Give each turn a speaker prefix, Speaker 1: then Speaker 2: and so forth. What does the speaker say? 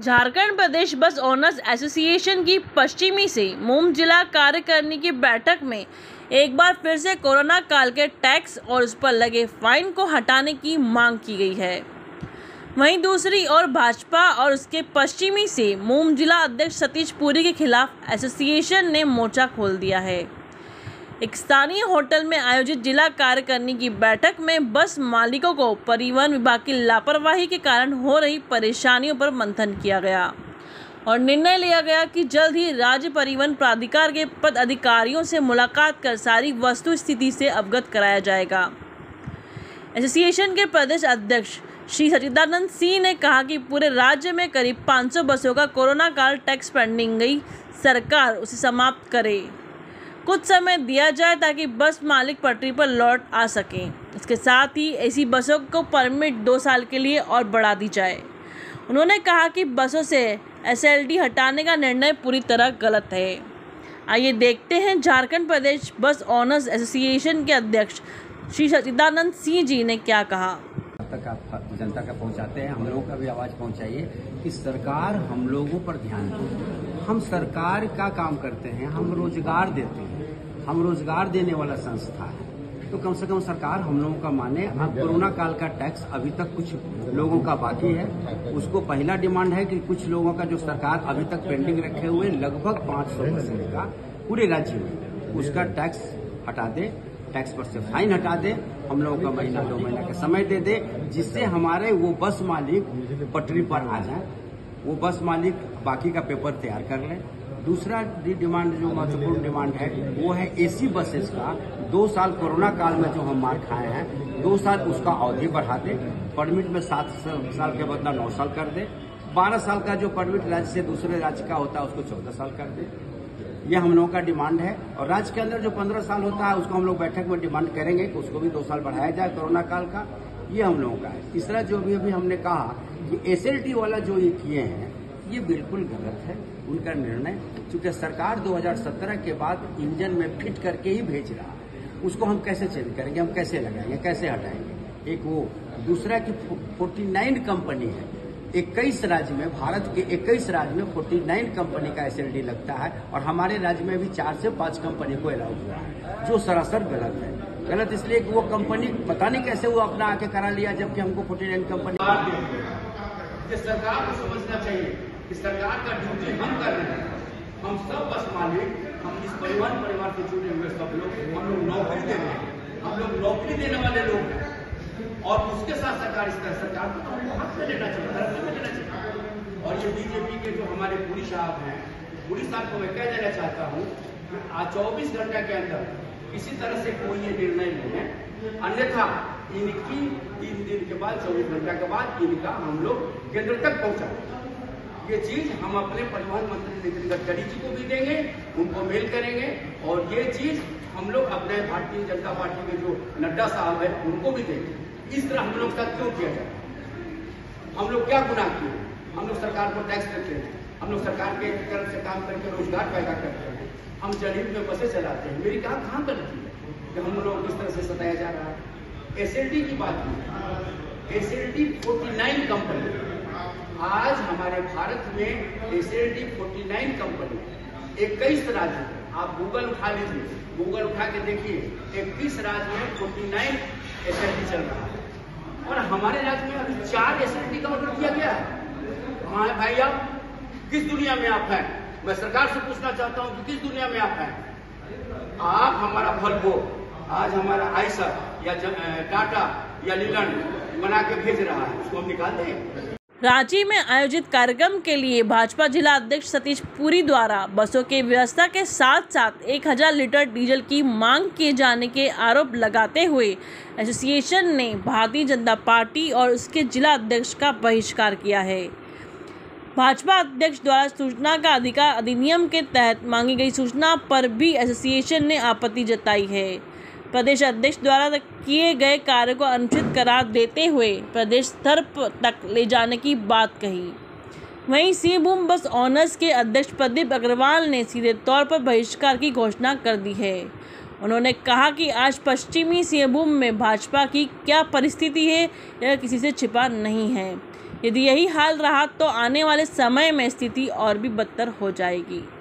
Speaker 1: झारखंड प्रदेश बस owners association की पश्चिमी से मूम जिला कार्यकारिणी की बैठक में एक बार फिर से कोरोना काल के टैक्स और उस पर लगे फाइन को हटाने की मांग की गई है। वहीं दूसरी ओर भाजपा और उसके पश्चिमी से मूम जिला अध्यक्ष सतीश पुरी के खिलाफ एसोसिएशन ने मोर्चा खोल दिया है। एक स्थानीय होटल में आयोजित जिला कार्यकारिणी की बैठक में बस मालिकों को परिवहन विभाग की लापरवाही के कारण हो रही परेशानियों पर मंथन किया गया और निर्णय लिया गया कि जल्द ही राज्य परिवहन प्राधिकार के पद अधिकारियों से मुलाकात कर सारी वस्तु स्थिति से अवगत कराया जाएगा। एसोसिएशन के प्रदेश अध्यक्ष श्री सच्चिदानंद सिंह ने कहा कि पूरे राज्य में करीब 500 बसों का कोरोना काल टैक्स पेंडिंग गई, सरकार उसे समाप्त करे, कुछ समय दिया जाए ताकि बस मालिक पटरी पर लौट आ सकें। इसके साथ ही ऐसी बसों को परमिट 2 साल के लिए और बढ़ा दी जाए। उन्होंने कहा कि बसों से एसएलडी हटाने का निर्णय पूरी तरह गलत है। आइए देखते हैं झारखंड प्रदेश बस ओनर्स एसोसिएशन के अध्यक्ष श्री सच्चिदानंद सिंह जी ने क्या कहा।
Speaker 2: तक आप जनता का पहुंचाते हैं, हम लोगों का भी आवाज पहुंचाइए कि सरकार हम लोगों पर ध्यान दे। हम सरकार का काम करते हैं, हम रोजगार देते हैं, हम रोजगार देने वाला संस्था है, तो कम से कम सरकार हम लोगों का माने। अब कोरोना काल का टैक्स अभी तक कुछ लोगों का बाकी है, उसको पहला डिमांड है कि कुछ लोगों का जो सरकार अभी तक पेंडिंग रखे हुए लगभग 500% का पूरे राज्य में, उसका टैक्स हटा दे, टैक्स पर से फाइन हटा दे, हम लोगों का महीना 2 महीना का समय दे दे, जिससे हमारे वो बस मालिक पटरी पर आ जाए, वो बस मालिक बाकी का पेपर तैयार कर ले। दूसरा डिमांड जो महत्वपूर्ण डिमांड है वो है एसी बसेस का 2 साल कोरोना काल में जो हम मार खाए हैं 2 साल उसका अवधि बढ़ा दे, परमिट में 7 साल के बदला 9 साल कर दे, 12 साल का जो परमिट राज्य से दूसरे राज्य का होता है उसको 14 साल कर दे। ये हम लोगों का डिमांड है। और राज्य के अंदर जो 15 साल होता है उसको हम लोग बैठक में डिमांड करेंगे कि उसको भी 2 साल बढ़ाया जाए कोरोना काल का। ये हम लोगों का है। तीसरा जो अभी हमने कहा कि एसएलटी वाला जो ये किए हैं ये बिल्कुल गलत है उनका निर्णय, क्योंकि सरकार 2017 के बाद इंजन में फिट करके ही भेज रहा है, उसको हम कैसे चेंज करेंगे, हम कैसे लगाएंगे, कैसे हटाएंगे। एक वो, दूसरा कि 49 कंपनी है 21 राज्य में, भारत के 21 राज्य में 49 कंपनी का एसएलडी लगता है और हमारे राज्य में भी 4 से 5 कंपनी को अलाउ हुआ है, जो सरासर गलत है। गलत इसलिए कि वो कंपनी पता नहीं कैसे वो अपना आके करा लिया, जबकि हमको 49 कंपनी।
Speaker 3: सरकार को समझना चाहिए कि सरकार का ड्यूटी हम कर रहे हैं। हम सब बस मालिक, हम इस परिवार से जुड़े हुए सब लोग, हम लोग नौकरी दे रहे हैं, हम लोग नौकरी देने वाले लोग हैं और उसके साथ सरकार को तो हमको हक में लेना चाहिए। और ये बीजेपी के जो हमारे पुरी साहब हैं, पुरी साहब को मैं कह देना चाहता हूँ कि आज 24 घंटे के अंदर किसी तरह से कोई ये निर्णय नहीं है, अन्यथा इनकी 3 दिन के बाद 24 घंटे के बाद इनका हम लोग केंद्र तक पहुंचा। ये चीज हम अपने परिवहन मंत्री नितिन गडकरी जी को भी देंगे, उनको मेल करेंगे और ये चीज हम लोग अपने भारतीय जनता पार्टी के जो नड्डा साहब है उनको भी देंगे। इस तरह हम लोग साथ क्यों किया जाए? हम लोग क्या गुनाह किए? हम लोग सरकार को टैक्स देते हैं, हम लोग सरकार के तरफ से काम करके रोजगार पैदा करते हैं, हम जनहित में बसें चलाते हैं। मेरी कहाँ गलती है कि हम लोग किस तरह से सताया जा रहा है? एसएलटी की बात की, एसएलटी 49 कंपनी, आज हमारे भारत में एसएलटी 49 कंपनी 21 राज्य में, आप गूगल उठा लीजिए, गूगल उठा के देखिए, 21 राज्य में 49 एसएलटी चल रहा है और हमारे राज्य में अभी 4 एसएलटी का ऑर्डर दिया गया है। हमारे भाई आप किस दुनिया में आप हैं? मैं सरकार से पूछना चाहता हूं कि किस दुनिया में आप हैं? आप हमारा वोल्वो, आज हमारा आइसर या टाटा या लीलैंड बना के भेज रहा है, उसको हम निकाल दें।
Speaker 1: रांची में आयोजित कार्यक्रम के लिए भाजपा जिला अध्यक्ष सतीश पुरी द्वारा बसों की व्यवस्था के साथ साथ 1000 लीटर डीजल की मांग किए जाने के आरोप लगाते हुए एसोसिएशन ने भारतीय जनता पार्टी और उसके जिला अध्यक्ष का बहिष्कार किया है। भाजपा अध्यक्ष द्वारा सूचना का अधिकार अधिनियम के तहत मांगी गई सूचना पर भी एसोसिएशन ने आपत्ति जताई है। प्रदेश अध्यक्ष द्वारा किए गए कार्य को अनुचित करार देते हुए प्रदेश स्तर तक ले जाने की बात कही। वहीं सिंहभूम बस ओनर्स के अध्यक्ष प्रदीप अग्रवाल ने सीधे तौर पर बहिष्कार की घोषणा कर दी है। उन्होंने कहा कि आज पश्चिमी सिंहभूम में भाजपा की क्या परिस्थिति है यह किसी से छिपा नहीं है। यदि यही हाल रहा तो आने वाले समय में स्थिति और भी बदतर हो जाएगी।